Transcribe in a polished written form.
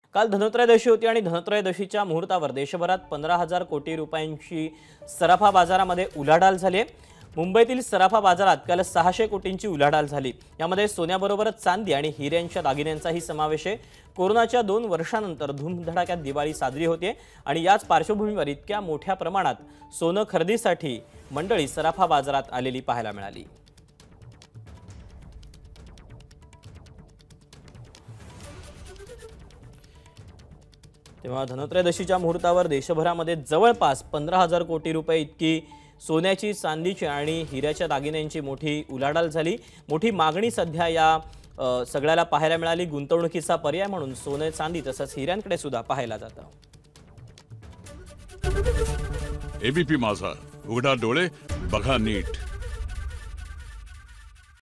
काल धनत्रयोदशी होती आणि धनत्रयोदशीच्या मुहूर्तावर देशभरात 15,000 कोटी रुपयांची सराफा बाजारामध्ये उलाढाल झाली आहे। मुंबईतील सराफा बाजारात काल 600 कोटींची उलाढाल झाली। यामध्ये सोन्याबरोबरच चांदी आणि हिऱ्यांच्या दागिन्यांचाही समावेश आहे। कोरोनाच्या 2 वर्षांनंतर धूमधडाक्यात दिवाळी साजरी होते आणि याच पार्श्वभूमीवर इतक्या मोठ्या प्रमाणात सोनं खरेदीसाठी मंडळी सराफा बाजारात आलेली पाहायला मिळाली। तेव्हा धनत्रयोदशीच्या मुहूर्तावर देशभरामध्ये जवळपास 15,000 कोटी रुपये इतकी सोन्याची, चांदीची आणि हिऱ्याच्या दागिन्यांची मोठी उलाढाल झाली। मोठी मागणी सध्या या सगळ्याला पाहायला मिळाली। गुंतवणुकीचा पर्याय म्हणून सोने, चांदी तसंच हिऱ्यांकडे सुद्धा पाहायला जातं। एबीपी माझा, उघडा डोळे बघा नीट।